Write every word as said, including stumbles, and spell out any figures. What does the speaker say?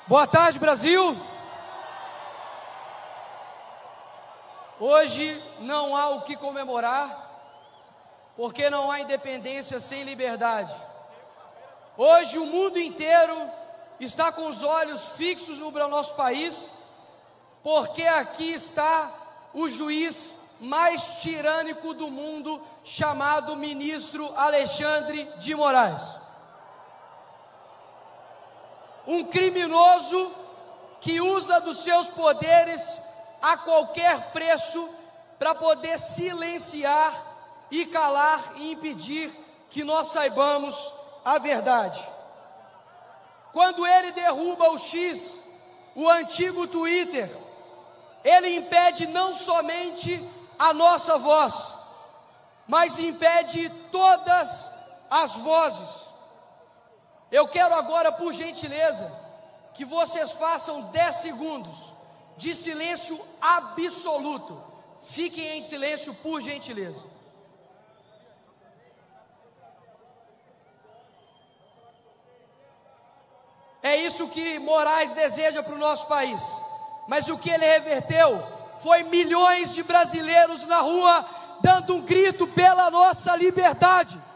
Boa tarde, Brasil. Hoje não há o que comemorar, porque não há independência sem liberdade. Hoje o mundo inteiro está com os olhos fixos no nosso país, porque aqui está o juiz mais tirânico do mundo, chamado ministro Alexandre de Moraes. Um criminoso que usa dos seus poderes a qualquer preço para poder silenciar e calar e impedir que nós saibamos a verdade. Quando ele derruba o X, o antigo Twitter, ele impede não somente a nossa voz, mas impede todas as vozes. Eu quero agora, por gentileza, que vocês façam dez segundos de silêncio absoluto. Fiquem em silêncio, por gentileza. É isso que Moraes deseja para o nosso país. Mas o que ele reverteu foi milhões de brasileiros na rua dando um grito pela nossa liberdade.